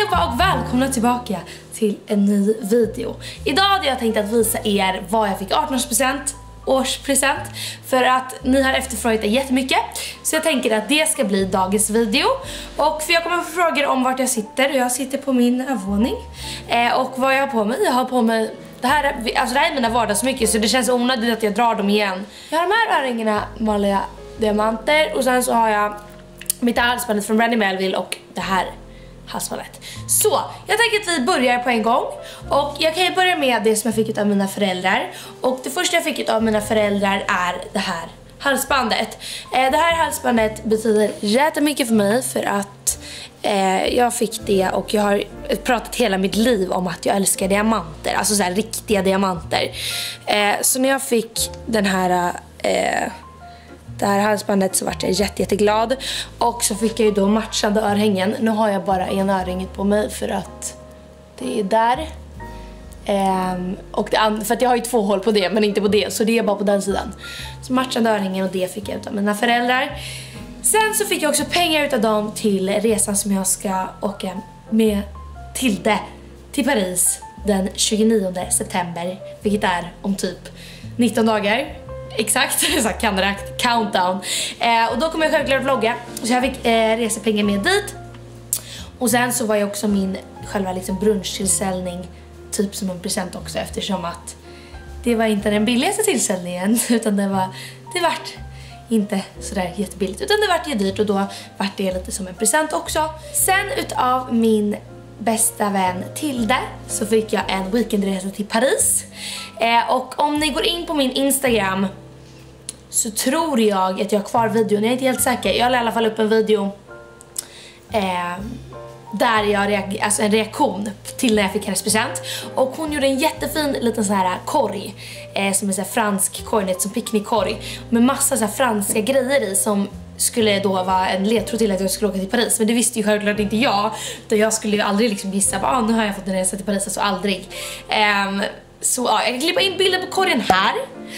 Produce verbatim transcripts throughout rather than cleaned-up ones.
allihopa och välkomna tillbaka till en ny video. Idag hade jag tänkt att visa er vad jag fick artonårspresent årspresent för att ni har efterfrågat det jättemycket. Så jag tänker att det ska bli dagens video. Och för jag kommer få frågor om vart jag sitter. Jag sitter på min övervåning. Eh, och vad jag har på mig, jag har på mig det här, alltså det här är mina vardagsmycket, så det känns onödigt att jag drar dem igen. Jag har de här örringarna, vanliga diamanter, och sen så har jag mitt halsbandet från Brandy Melville och det här halsbandet. Så, jag tänker att vi börjar på en gång. Och jag kan ju börja med det som jag fick av mina föräldrar. Och det första jag fick av mina föräldrar är det här halsbandet. eh, Det här halsbandet betyder jättemycket för mig, för att eh, jag fick det och jag har pratat hela mitt liv om att jag älskar diamanter. Alltså så här riktiga diamanter. eh, Så när jag fick den här eh, det här halsbandet så vart jag jätte, jätteglad. Och så fick jag ju då matchande örhängen. Nu har jag bara en örhänge på mig för att det är där. Ehm, och det and- för att jag har ju två hål på det, men inte på det. Så det är bara på den sidan. Så matchande örhängen, och det fick jag av mina föräldrar. Sen så fick jag också pengar utav dem till resan som jag ska åka med Tilde till Paris den tjugonionde september. Vilket är om typ nitton dagar. Exakt, så kan det räkna, countdown. eh, Och då kommer jag självklart vlogga. Så jag fick eh, resepengar med dit. Och sen så var jag också min själva liksom brunchtillställning typ som en present också, eftersom att det var inte den billigaste tillställningen, utan det var, det vart inte sådär jättebilligt, utan det vart ju dyrt, och då vart det lite som en present också. Sen utav min bästa vän Tilde så fick jag en weekendresa till Paris. eh, Och om ni går in på min Instagram så tror jag att jag har kvar videon. Jag är inte helt säker. Jag la i alla fall upp en video eh, där jag reager- alltså en reaktion till när jag fick hennes present. Och hon gjorde en jättefin liten så här korg, eh, som är så här fransk korg, som picknickkorg med massa så här franska grejer i, som skulle då vara en ledtråd till att jag skulle åka till Paris. Men det visste ju självklart inte jag. Utan jag skulle ju aldrig liksom gissa att ah, nu har jag fått en resa till Paris, alltså aldrig. Um, så ja, jag kan klippa in bilder på korgen här.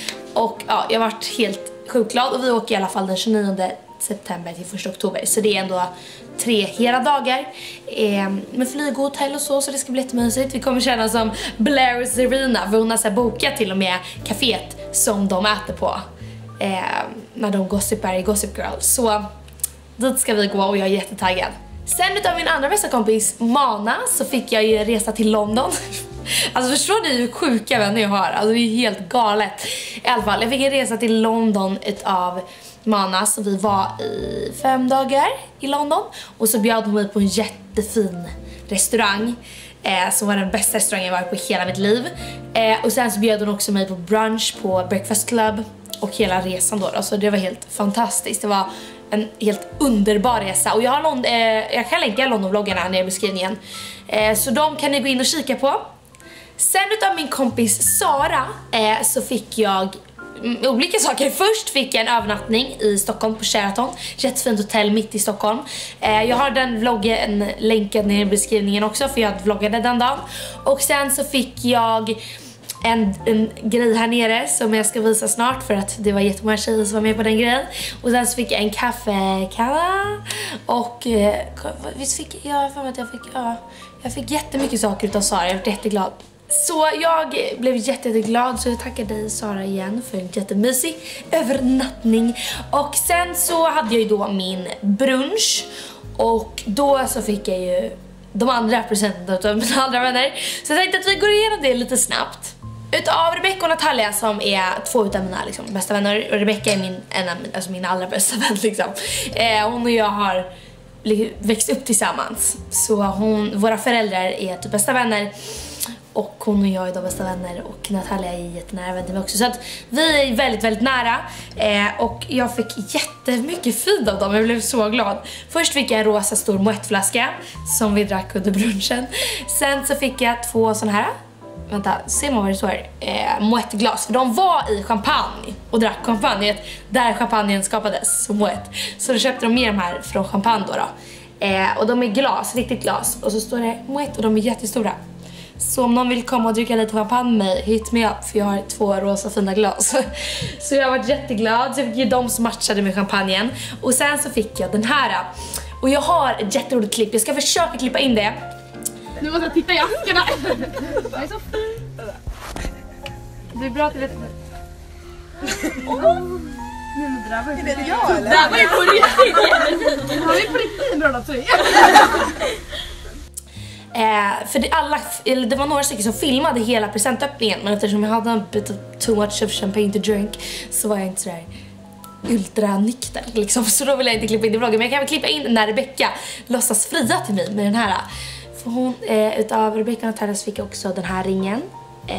Och ja, jag har varit helt sjukt glad. Och vi åker i alla fall den tjugonionde september till första oktober. Så det är ändå tre hela dagar eh, med flyg och hotell och så. Så det ska bli jättemysigt. Vi kommer känna som Blair Serena, för hon har så här bokat till och med kaféet som de äter på eh, när de gossipar i Gossip Girl. Så dit ska vi gå och jag är jättetaggad. Sen utav min andra bästa kompis Mana så fick jag ju resa till London. Alltså förstår ni hur sjuka vänner jag har? Alltså det är helt galet. I alla fall, jag fick en resa till London utav Mana, så vi var i fem dagar i London. Och så bjöd hon mig på en jättefin restaurang eh, som var den bästa restaurangen jag varit på hela mitt liv. eh, Och sen så bjöd hon också mig på brunch på Breakfast Club. Och hela resan då, alltså det var helt fantastiskt. Det var en helt underbar resa. Och jag, har någon, eh, jag kan länka London-vloggarna nere i beskrivningen. eh, Så de kan ni gå in och kika på. Sen utav min kompis Sara eh, så fick jag mm, olika saker. Först fick jag en övernattning i Stockholm på Sheraton. Jättefint hotell mitt i Stockholm. eh, Jag har den vloggen länkad ner i beskrivningen också, för jag vloggade den dagen. Och sen så fick jag En, en grej här nere som jag ska visa snart, för att det var jättemånga tjejer som var med på den grejen. Och sen så fick jag en kaffekanna. Och eh, visst fick jag för mig att jag fick ja, jag fick jättemycket saker utav Sara. Jag var jätteglad. Så jag blev jätte, jätteglad, så jag tackar dig Sara igen för en jättemysig övernattning. Och sen så hade jag ju då min brunch. Och då så fick jag ju de andra presenterna av mina andra vänner. Så jag tänkte att vi går igenom det lite snabbt. Utav Rebecca och Natalia, som är två utav mina liksom, bästa vänner. Och Rebecca är min, en av alltså, min allra bästa vän liksom. eh, Hon och jag har växt upp tillsammans. Så hon, våra föräldrar är typ bästa vänner. Och hon och jag är de bästa vänner. Och Natalia är jättenära vänner också. Så att vi är väldigt, väldigt nära. eh, Och jag fick jättemycket fint av dem. Jag blev så glad. Först fick jag en rosa stor moettflaska som vi drack under brunchen. Sen så fick jag två såna här. Vänta, ser man vad det står? Eh, moettglas. För de var i champagne och drack champagne där champagnen skapades som moett. Så då köpte de med de här från champagne då, då. Eh, Och de är glas, riktigt glas. Och så står det moett och de är jättestora. Så om någon vill komma och dricka lite champagne med mig, hit me up, för jag har två rosa fina glas. Så jag har varit jätteglad. Så jag fick ju de som matchade med champagnen. Och sen så fick jag den här. Och jag har ett jätteroligt klipp. Jag ska försöka klippa in det. Nu måste jag titta i askarna. Det är så fint. Det är bra att du vet. Åh! Nu, det där var ju Är det jag eller? Det där var ju på riktigt. Det var ju på riktigt en bra tröja. Eh, för det, alla, eller det var några stycken som filmade hela presentöppningen, men eftersom jag hade en bit of too much of champagne to drink så var jag inte sådär ultra nykter liksom, så då vill jag inte klippa in i vloggen. Men jag kan väl klippa in när Rebecca låtsas fria till mig med den här. För hon, eh, utav Rebecca och Natalia fick jag också den här ringen eh,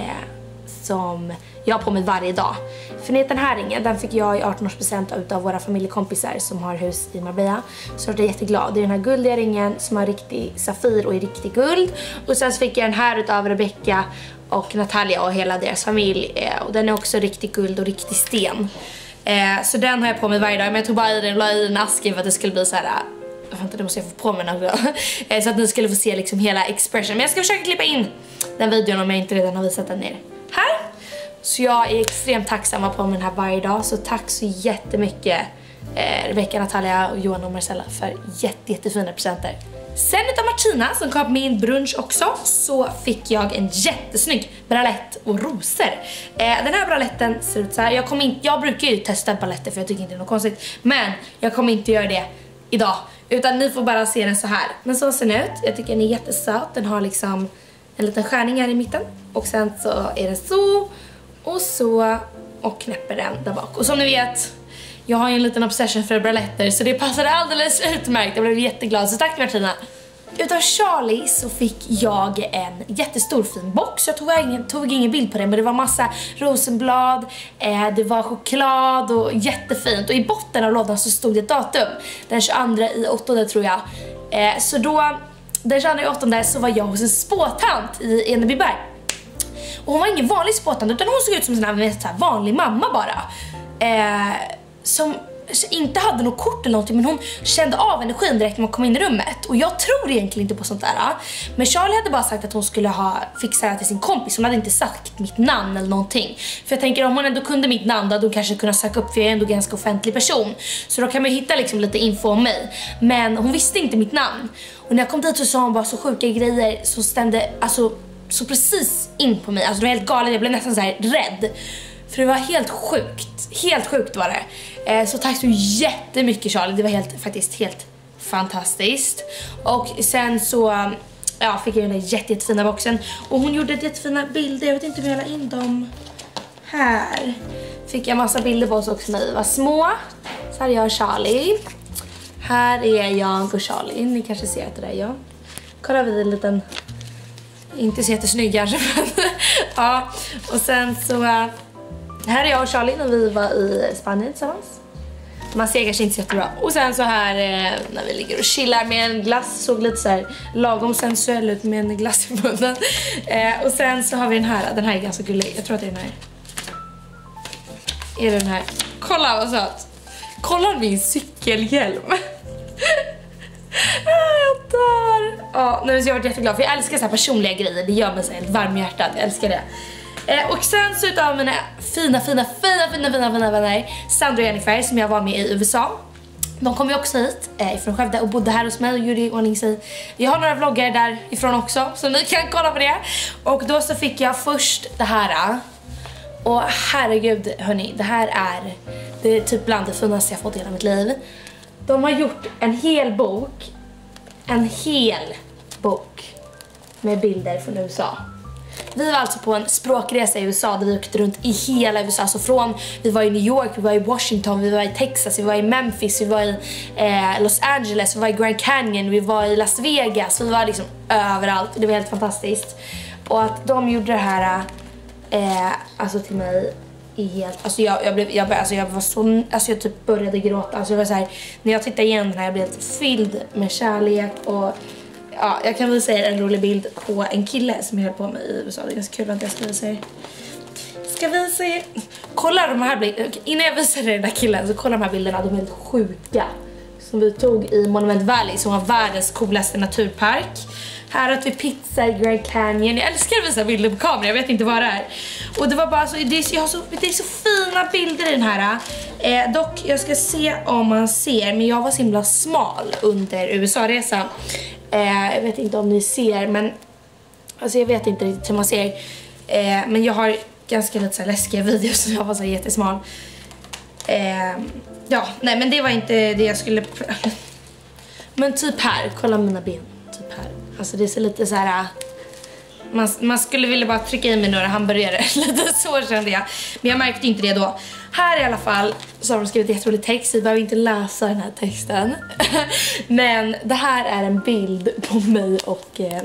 som jag har på mig varje dag. För den här ringen, den fick jag i arton-årspresent utav våra familjekompisar som har hus i Marbella. Så jag är jätteglad. Det är den här guldiga ringen som har riktig safir och är riktig guld. Och sen så fick jag den här utav Rebecca och Natalia och hela deras familj. Eh, och den är också riktig guld och riktig sten. Eh, så den har jag på mig varje dag. Men jag tog bara i den och la i en ask för att det skulle bli så här. Vänta, det måste jag få på mig något. eh, Så att ni skulle få se liksom hela expression. Men jag ska försöka klippa in den videon om jag inte redan har visat den ner. Här! Så jag är extremt tacksam på den här varje dag. Så tack så jättemycket eh, Rebecca, Natalia, och Johan och Marcella för jätte, jättefina presenter. Sen utav Martina som kom på min brunch också så fick jag en jättesnygg bralett och rosor. Eh, den här braletten ser ut så här. Jag, kommer inte, jag brukar ju testa braletter för jag tycker inte det är något konstigt. Men jag kommer inte göra det idag. Utan ni får bara se den så här. Men så ser den ut. Jag tycker den är jättesöt. Den har liksom en liten skärning här i mitten. Och sen så är den så och så och knäpper den där bak. Och som ni vet, jag har ju en liten obsession för braletter så det passade alldeles utmärkt. Jag blev jätteglad, så tack Martina. Utav Charlie så fick jag en jättestor fin box. Jag tog ingen, tog ingen bild på den, men det var massa rosenblad, eh, det var choklad och jättefint. Och i botten av lådan så stod det ett datum, den tjugoandra i åttonde tror jag. eh, Så då, den tjugoandra i åttonde så var jag hos en spåtant i Enebyberg. Och hon var ingen vanlig spåtant utan hon såg ut som en sån här vanlig mamma bara. Eh, som inte hade något kort eller någonting, men hon kände av energin direkt när man kom in i rummet. Och jag tror egentligen inte på sånt där. Men Charlie hade bara sagt att hon skulle ha fixat det till sin kompis. Hon hade inte sagt mitt namn eller någonting. För jag tänker om hon ändå kunde mitt namn då hade hon kanske kunnat söka upp, för jag är ändå ganska offentlig person. Så då kan man ju hitta liksom lite info om mig. Men hon visste inte mitt namn. Och när jag kom dit så sa hon bara så sjuka grejer som stämde alltså så precis in på mig. Alltså det var helt galet, jag blev nästan så här rädd. För det var helt sjukt. Helt sjukt var det. Eh, så tack så jättemycket Charlie. Det var helt, faktiskt helt fantastiskt. Och sen så ja, fick jag den där jätte, jättefina boxen. Och hon gjorde jättefina bilder. Jag vet inte om jag la in dem här. Fick jag massa bilder på oss också när vi var små. Så här är jag och Charlie. Här är jag och Charlie. Ni kanske ser att det där är jag. Kolla vi en liten... Inte så jättesnygg kanske. Ja, och sen så... Här är jag och Charlie när vi var i Spanien tillsammans. Man ser kanske inte så jättebra. Och sen så här eh, när vi ligger och chillar med en glass. Såg lite så här lagom sensuell ut med en glass i munnen. Eh, och sen så har vi den här. Den här är ganska gullig. Jag tror att det är den här. Är det den här? Kolla vad söt. Kolla min cykelhjälm. Jag dör. Ja, nu har jag varit jätteglad för jag älskar så här personliga grejer. Det gör mig så helt varm i hjärtat. Jag älskar det. Eh, och sen så utav mina fina, fina, fina, fina, fina, fina vänner Sandra och Jennifer som jag var med i U S A. De kom ju också hit eh, ifrån Skövde och bodde här hos mig och gjorde i ordning sig. Jag har några vloggar därifrån också så ni kan kolla på det. Och då så fick jag först det här. Och herregud hörni, det här är det är typ bland det finaste jag fått i hela mitt liv. De har gjort en hel bok. En hel bok med bilder från U S A. Vi var alltså på en språkresa i U S A där vi åkte runt i hela U S A. Så från, vi var i New York, vi var i Washington, vi var i Texas, vi var i Memphis, vi var i eh, Los Angeles, vi var i Grand Canyon, vi var i Las Vegas. Vi var liksom överallt och det var helt fantastiskt. Och att de gjorde det här eh, alltså till mig är helt, alltså jag, jag blev, jag, alltså jag var så, alltså jag typ började gråta. Alltså jag var så här, när jag tittade igen den här jag blev helt fylld med kärlek och ja, jag kan visa er en rolig bild på en kille som jag höll på med i U S A. Det är ganska kul att jag ska visa er. Ska visa er. Kolla de här bilderna. Innan jag visar er den där killen så kolla de här bilderna. De är helt sjuka. Som vi tog i Monument Valley som var världens coolaste naturpark. Här har vi pizza i Grand Canyon. Jag älskar att visa bilder på kamera. Jag vet inte vad det är. Och det var bara så, det är, jag har så, det är så fina bilder i den här. Eh, dock, jag ska se om man ser. Men jag var så himla smal under U S A-resan. Eh, jag vet inte om ni ser, men Alltså jag vet inte riktigt hur man ser. Eh, men jag har ganska lite så här läskiga videos som jag var så här jättesmal. Eh, ja, nej men det var inte det jag skulle... Men typ här, kolla mina ben. Typ här. Alltså det ser lite så här... Man, man skulle vilja bara trycka in mig några hamburgare. Lite så kände jag. Men jag märkte inte det då. Här i alla fall så har de skrivit jätterolig text. Vi behöver inte läsa den här texten. Men det här är en bild på mig och eh,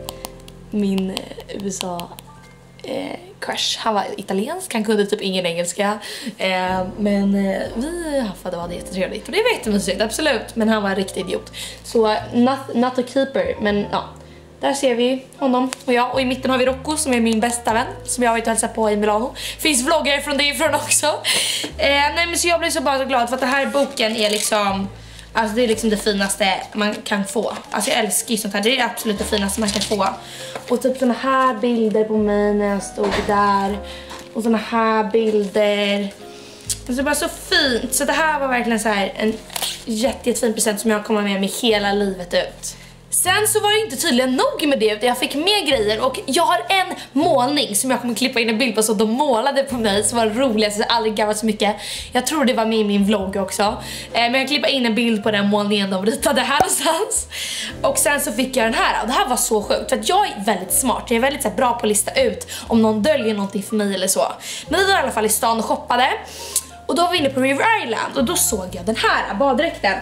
min U S A eh, crush. Han var italiensk, han kunde typ ingen engelska. Eh, men eh, vi haffade och hade jättetrevligt. Och det var jättemysigt, absolut. Men han var en riktig idiot. Så not, not a keeper, men ja. Där ser vi honom och jag. Och i mitten har vi Rocco som är min bästa vän. Som jag har varit och hälsat på i Milano. Finns vloggar från det ifrån också. Eh, nej men så jag blir så bara så glad för att den här boken är liksom... Alltså det är liksom det finaste man kan få. Alltså jag älskar ju sånt här. Det är absolut det finaste man kan få. Och typ såna här bilder på mig när jag stod där. Och såna här bilder. Alltså det var så fint. Så det här var verkligen så här en jätte, jättefin present som jag kommer med mig hela livet ut. Sen så var det inte tydligen nog med det, utan jag fick mer grejer och jag har en målning som jag kommer klippa in en bild på så de målade på mig som var roligast, jag har aldrig garvat så mycket. Jag tror det var med i min vlogg också. Eh, men jag klippade in en bild på den målningen de ritade här någonstans. Och sen så fick jag den här och det här var så sjukt för att jag är väldigt smart. Jag är väldigt så här, bra på att lista ut om någon döljer någonting för mig eller så. Men vi var i alla fall i stan och shoppade och då var vi inne på River Island och då såg jag den här baddräkten.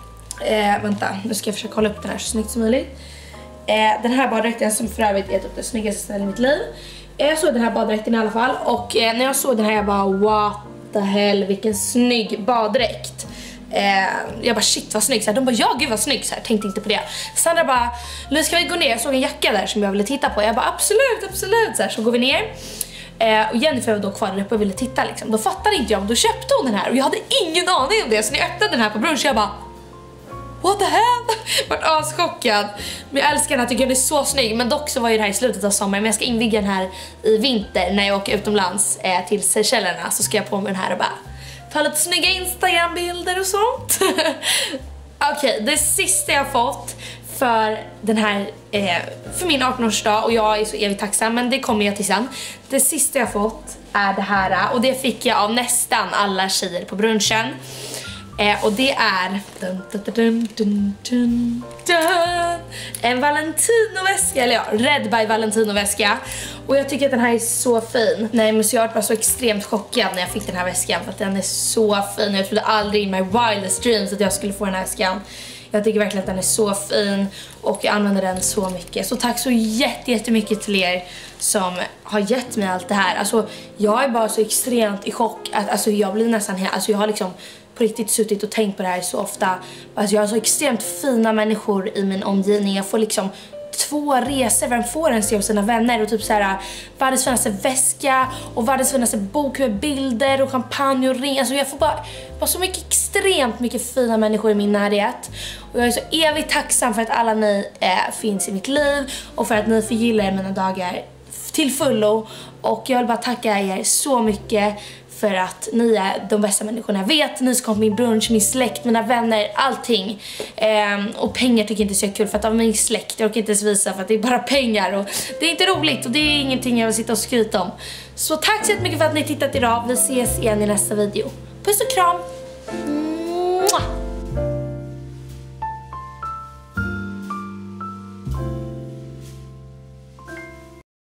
Eh, vänta, nu ska jag försöka hålla upp den här så snyggt som möjligt. Eh, den här baddräkten som för övrigt är typ det snyggaste stället i mitt liv. Eh, jag såg den här baddräkten i alla fall. Och eh, när jag såg den här jag bara what the hell, vilken snygg baddräkt. Eh, jag bara shit vad snygg. Så här, de bara ja gud vad snygg. Så här, tänkte inte på det. Sandra bara nu ska vi gå ner. Jag såg en jacka där som jag ville titta på. Jag bara absolut, absolut. Så, här, så går vi ner. Eh, och Jennifer var då kvar där uppe och ville titta liksom. Då fattade inte jag, men då köpte hon den här. Och jag hade ingen aning om det. Så när jag öppnade den här på brunch jag bara what the hell? Vart aschockad. Men jag älskar den här, tycker den är så snygg. Men dock så var ju det här i slutet av sommaren. Men jag ska inviga den här i vinter när jag åker utomlands eh, till Seychellerna. Så ska jag på med den här och bara ta lite snygga Instagram-bilder och sånt. Okej, okay, det sista jag fått för den här eh, för min artonårsdag, och jag är så evigt tacksam, men det kommer jag till sen. Det sista jag fått är det här, och det fick jag av nästan alla tjejer på brunchen. Eh, och det är dun, dun, dun, dun, dun, dun, en Valentino-väska, eller ja, Red by Valentino-väska. Och jag tycker att den här är så fin. Nej men så jag var så extremt chockad när jag fick den här väskan, för att den är så fin. Jag trodde aldrig in my wildest dreams att jag skulle få den här väskan. Jag tycker verkligen att den är så fin och jag använder den så mycket. Så tack så jätte, jättemycket till er som har gett mig allt det här. Alltså jag är bara så extremt i chock att alltså, jag blir nästan här, alltså jag har liksom på riktigt suttit och tänkt på det här så ofta. Alltså jag har så extremt fina människor i min omgivning. Jag får liksom två resor, vem får en se av sina vänner, och typ så här världens finaste väska och världens finaste bok med bilder och champagne och ring. Alltså jag får bara, bara så mycket, extremt mycket fina människor i min närhet. Och jag är så evigt tacksam för att alla ni eh, finns i mitt liv och för att ni förgillar mina dagar till fullo. Och jag vill bara tacka er så mycket för att ni är de bästa människorna jag vet. Ni som kom på min brunch, min släkt, mina vänner, allting. Ehm, och pengar tycker jag inte är så kul för att av min släkt, jag kan inte ens visa för att det är bara pengar. Och det är inte roligt och det är ingenting jag vill sitta och skryta om. Så tack så mycket för att ni tittat idag. Vi ses igen i nästa video. Puss och kram!